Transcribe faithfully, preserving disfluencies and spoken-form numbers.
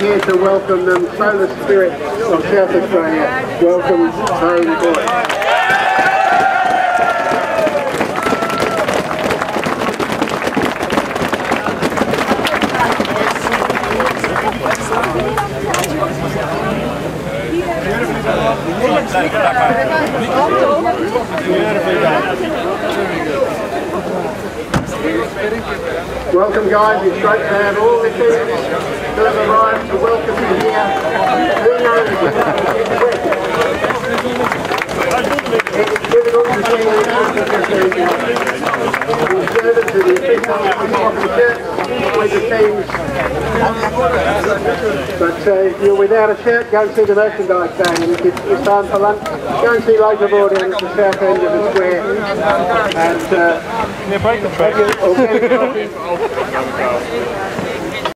here to welcome them, Solar Spirit of South Australia. Welcome home, boys. Welcome guys, it's great to have all the teams that have arrived to welcome you here. Who knows? It's difficult to see the observers of the officials of the church with the teams. But uh, if you're without a shirt, go and see the merchandise stand. And if it's, it's time for lunch, go and see local board down at the south end of the square. And uh, organic coffee.